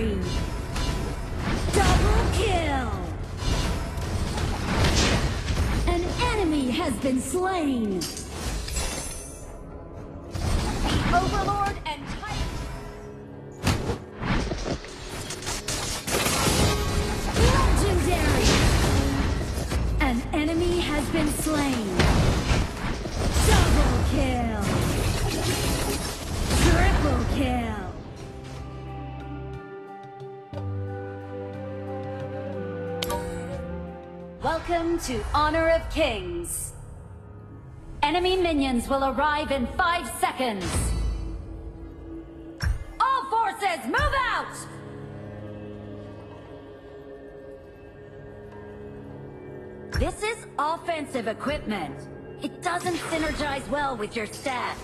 spree! Double kill! An enemy has been slain! The Overlord and Titan. Legendary! An enemy has been slain! Double kill! Triple kill! Welcome to Honor of Kings. Enemy minions will arrive in 5 seconds. All forces, move out! This is offensive equipment. It doesn't synergize well with your stats.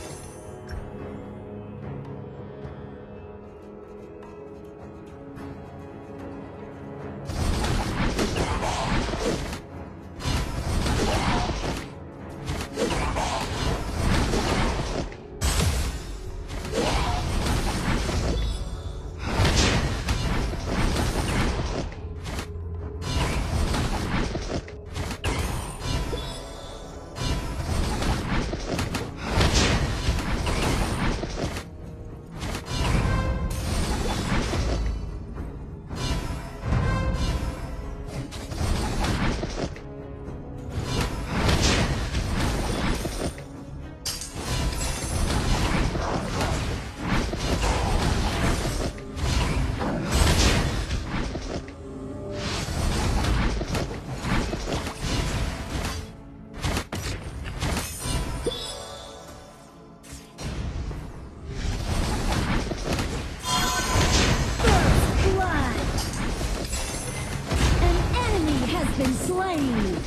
Been slain!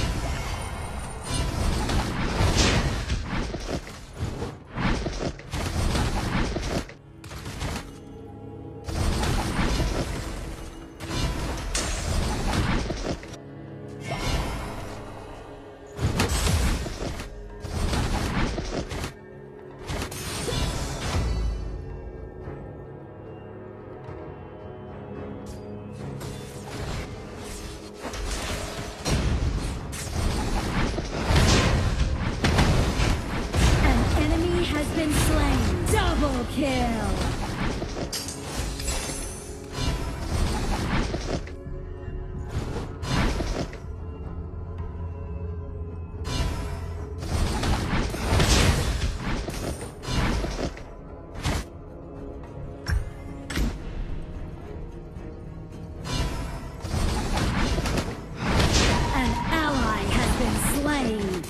Double kill! An ally has been slain!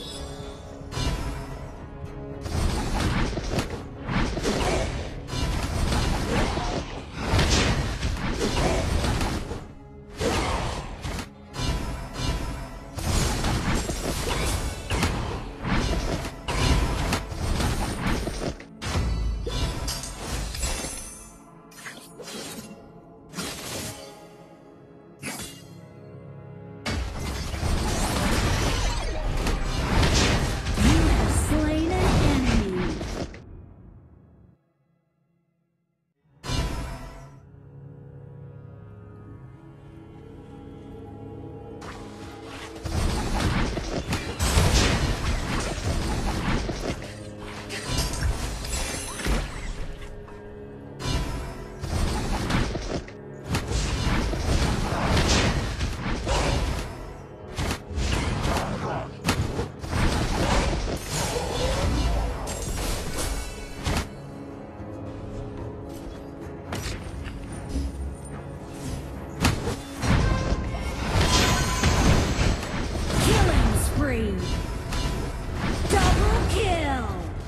Double kill!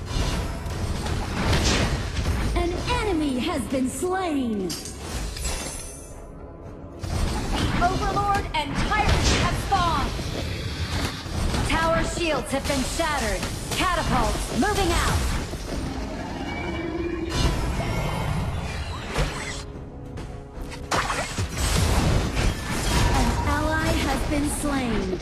An enemy has been slain! The Overlord and Tyrant have spawned! Tower shields have been shattered. Catapults moving out! An ally has been slain.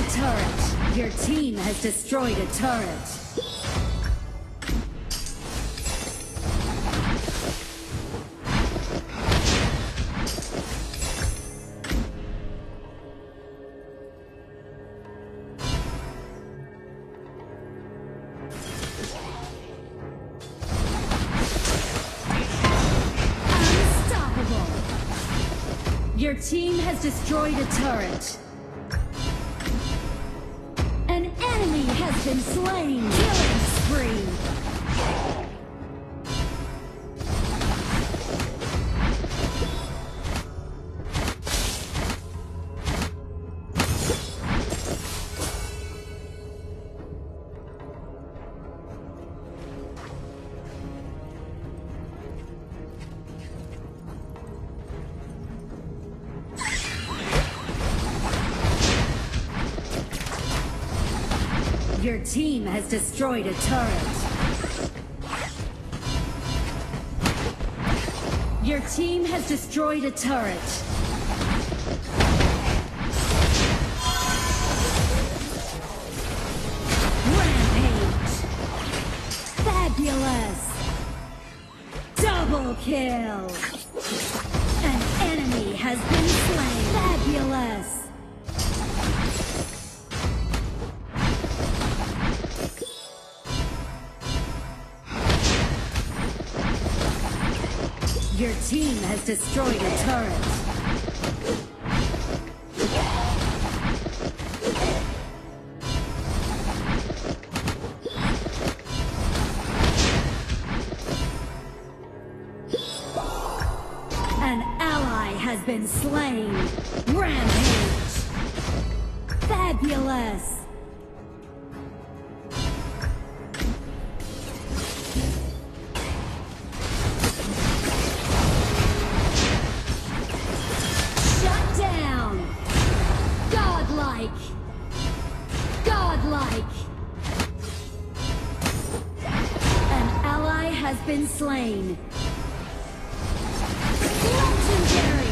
a turret. Your team has destroyed a turret. Your team has destroyed a turret. An enemy has been slain. Killing spree. Your team has destroyed a turret. Your team has destroyed a turret. Rampage! Fabulous! Double kill! An enemy has been slain. Fabulous! Your team has destroyed a turret. An ally has been slain. Rampage! Fabulous! Godlike! An ally has been slain. Legendary!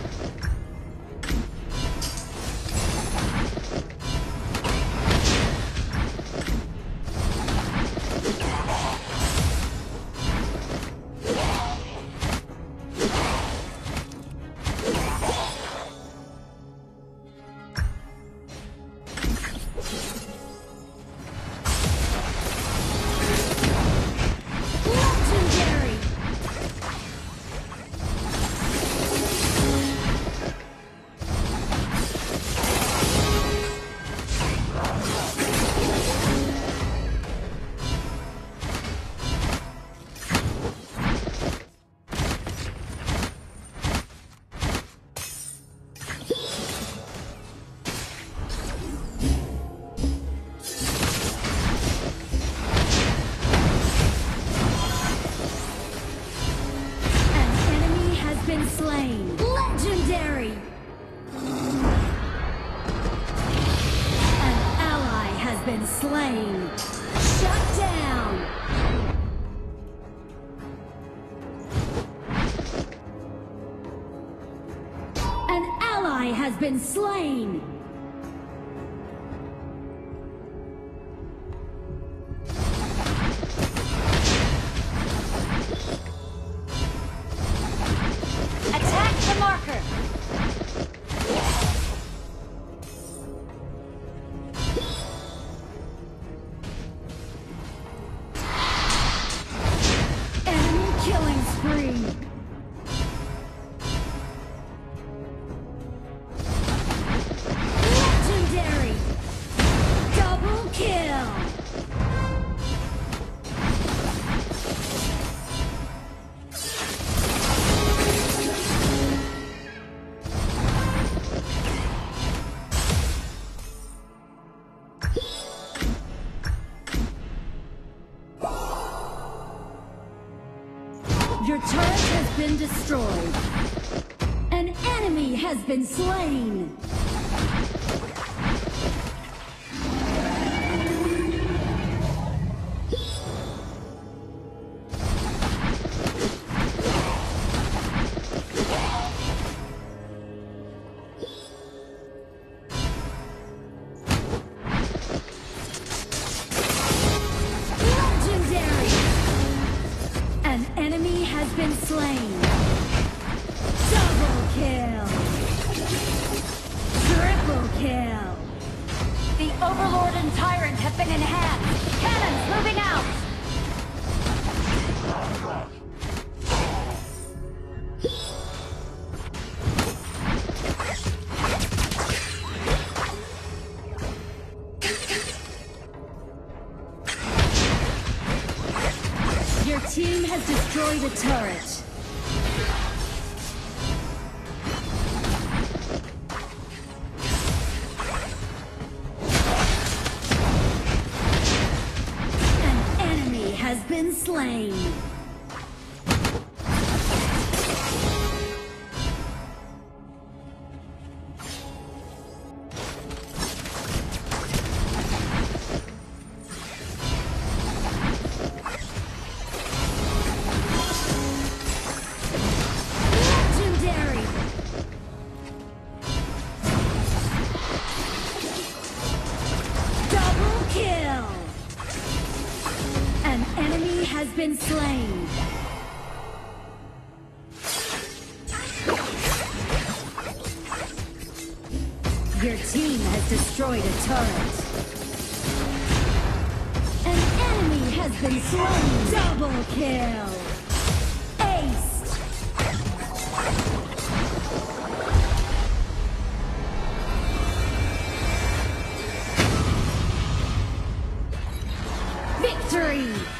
Slain. Legendary! An ally has been slain. Shut down! An ally has been slain. Killing spree! Legendary! Double kill! Your turret has been destroyed. An enemy has been slain. team has destroyed a turret. An enemy has been slain. Has been slain. Your team has destroyed a turret. An enemy has been slain. Double kill. Ace. Victory.